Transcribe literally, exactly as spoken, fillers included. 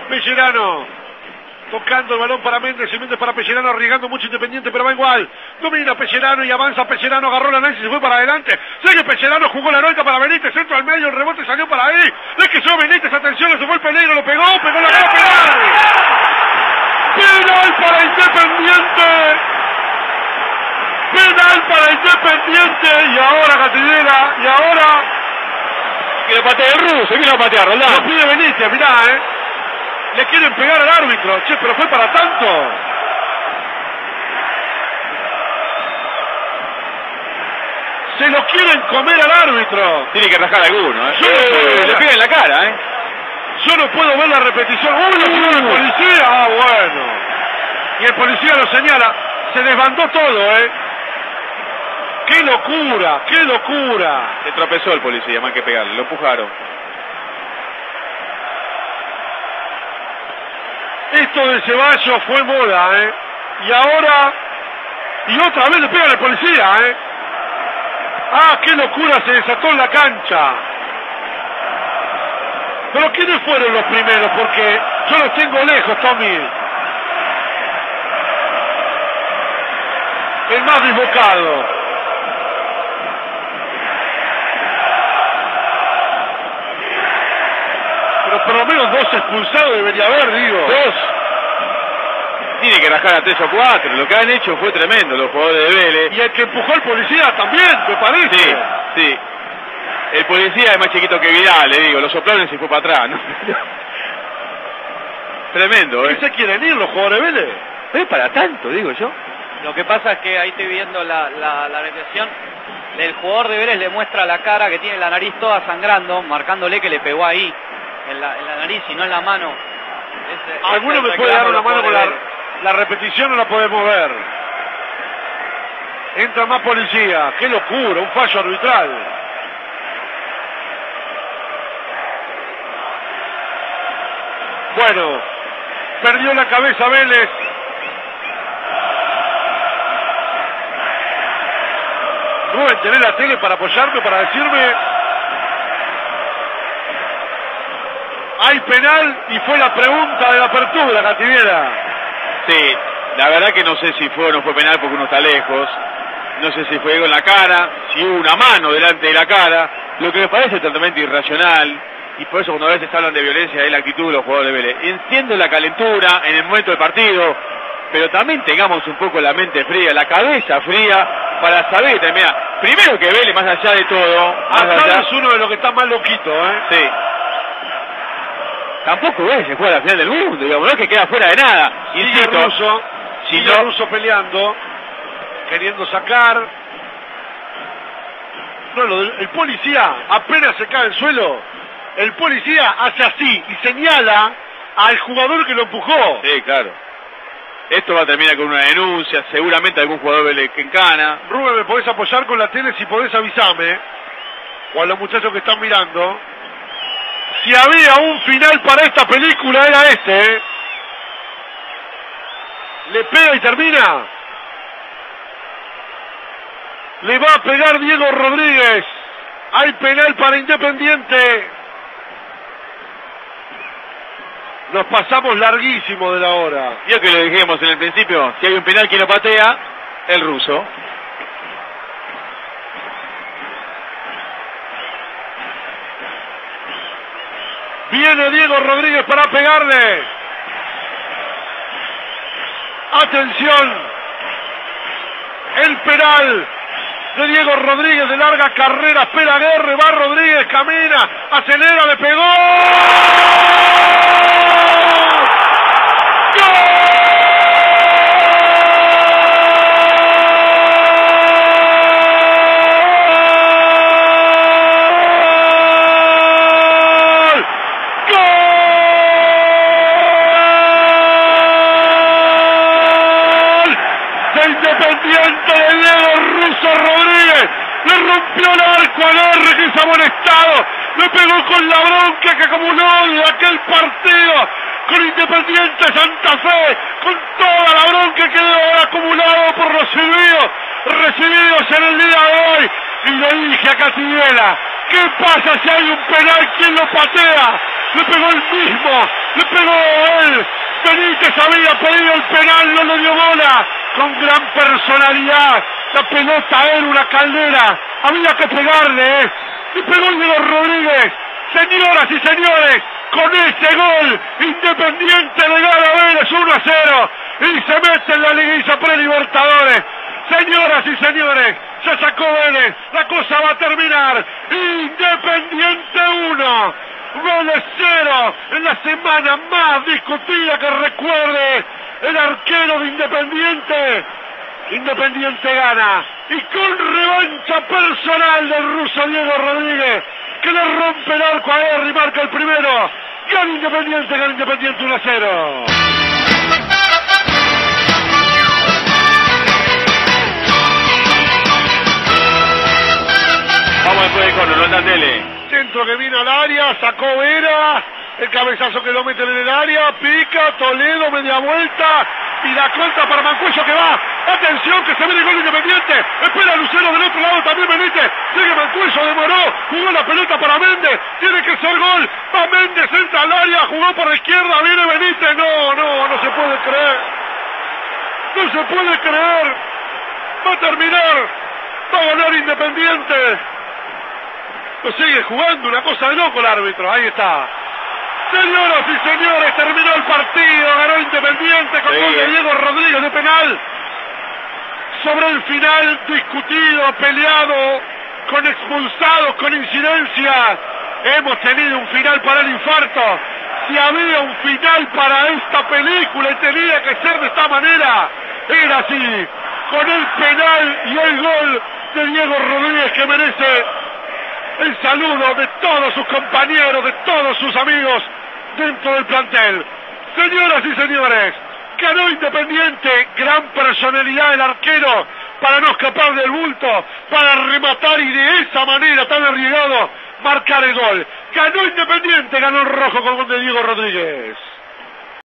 Pellerano. Tocando el balón para Méndez, y Méndez para Pellerano, arriesgando mucho Independiente, pero va igual. Domina Pellerano y avanza Pellerano, agarró la Nancy y se fue para adelante. Sigue Pellerano, jugó la nota para Benítez, centro al medio, el rebote salió para ahí. Es que yo Benítez, atención, se fue el peligro, lo pegó, pegó la bola, penal. Penal para Independiente. Penal para Independiente. Y ahora Gatillera, y ahora... Que lo patea el ruso, que lo patea Roldán. Lo pide Benítez, mirá, eh. Le quieren pegar al árbitro, che, pero fue para tanto. Se lo quieren comer al árbitro. Tiene que rajar alguno, ¿eh? Yo no eh, puedo le pega en la cara, ¿eh? Yo no puedo ver la repetición. ¡Uy, lo señala el policía! Ah, bueno. Y el policía lo señala. Se desbandó todo, ¿eh? ¡Qué locura! ¡Qué locura! Se tropezó el policía, más que pegarle, lo empujaron. Esto de Ceballos fue moda, ¿eh? Y ahora... Y otra vez le pegan al policía, ¿eh? ¡Ah, qué locura! Se desató en la cancha. Pero ¿quiénes fueron los primeros? Porque yo los tengo lejos, Tommy. El más desbocado. Pero por lo menos dos expulsados debería haber, digo. Dos. Tiene que rajar a tres o cuatro. Lo que han hecho fue tremendo los jugadores de Vélez. Y el que empujó al policía también, me parece. Sí, sí. El policía es más chiquito que Vidal, le digo. Lo soplaron y se fue para atrás, ¿no? Tremendo, ¿eh? ¿Qué se quieren ir los jugadores de Vélez? ¿Es para tanto, digo yo? Lo que pasa es que ahí estoy viendo la, la, la repetición. El jugador de Vélez le muestra la cara que tiene la nariz toda sangrando, marcándole que le pegó ahí, en la, en la nariz y no en la mano. Ese, ¿Alguno ese me puede dar una mano con la, Vélez. la repetición? No la podemos ver. Entra más policía. ¡Qué locura! Un fallo arbitral. Bueno, perdió la cabeza Vélez. Rubén, ¿tenés la tele para apoyarme, para decirme? Hay penal y fue la pregunta de la apertura, Cativiera. Sí, la verdad que no sé si fue o no fue penal porque uno está lejos. No sé si fue con la cara, si hubo una mano delante de la cara. Lo que me parece totalmente irracional. Y por eso cuando a veces hablan de violencia es la actitud de los jugadores de Vélez. Entiendo la calentura en el momento del partido, pero también tengamos un poco la mente fría, la cabeza fría, para saber, mira, primero que Vélez, más allá de todo... Azar es uno de los que está más loquito, ¿eh? Sí. Tampoco Vélez se juega a la final del mundo, digamos, no es que queda fuera de nada. Sigue Russo, si sigue no... Russo peleando, queriendo sacar... No, lo del- el policía apenas se cae al suelo, el policía hace así y señala al jugador que lo empujó. Sí, claro. Esto va a terminar con una denuncia, seguramente algún jugador Vélez que encana. Rubén, ¿me podés apoyar con la tele? Si podés avisarme, o a los muchachos que están mirando, si había un final para esta película era este, ¿eh? Le pega y termina. Le va a pegar Diego Rodríguez. Hay penal para Independiente. Nos pasamos larguísimo de la hora. Ya que lo dijimos en el principio, si hay un penal que lo patea, el ruso. Viene Diego Rodríguez para pegarle. Atención. El penal de Diego Rodríguez de larga carrera. Espera Aguerre, va Rodríguez, camina, acelera, le pegó. Independiente de Diego Russo Rodríguez, le rompió el arco a Aguerre, que se ha molestado, le pegó con la bronca que acumuló de aquel partido con Independiente Santa Fe, con toda la bronca que debe haber acumulado por los silbidos recibidos en el día de hoy. Y le dije a Cativiera, ¿qué pasa si hay un penal? ¿Quién lo patea? le pegó el mismo, le pegó él. Benítez había pedido el penal, no le dio bola. Con gran personalidad, la pelota era una caldera, había que pegarle, ¿eh? Y pegó Diego Rodríguez. Señoras y señores, con ese gol, Independiente le gana a Vélez uno a cero y se mete en la liguilla pre-Libertadores. Señoras y señores, se sacó Vélez, la cosa va a terminar. Independiente uno, Vélez cero, en la semana más discutida que recuerde el arquero de Independiente. Independiente gana y con revancha personal del ruso Diego Rodríguez, que le rompe el arco a Herri y marca el primero. Gana Independiente, gana Independiente uno a cero. Vamos después de Cono, no está tele. Centro que vino al área, sacó Vera, el cabezazo que lo meten en el área, pica, Toledo, media vuelta, y la contra para Mancuello que va. Atención que se viene el gol Independiente. Espera Lucero del otro lado también Benítez. Sigue Mancuello, demoró, jugó la pelota para Méndez. Tiene que ser gol. Va Méndez, entra al área, jugó por la izquierda, viene Benítez. No, no, no se puede creer. No se puede creer. Va a terminar. Va a ganar Independiente. Lo sigue jugando, una cosa de loco el árbitro. Ahí está. Señoras y señores, terminó el partido, ganó Independiente con gol de Diego Rodríguez de penal. Sobre el final discutido, peleado, con expulsados, con incidencias. Hemos tenido un final para el infarto. Si había un final para esta película y tenía que ser de esta manera, era así. Con el penal y el gol de Diego Rodríguez, que merece el saludo de todos sus compañeros, de todos sus amigos dentro del plantel. Señoras y señores, ganó Independiente, gran personalidad del arquero para no escapar del bulto, para rematar y de esa manera tan arriesgado marcar el gol. Ganó Independiente, ganó el rojo con gol de Diego Rodríguez.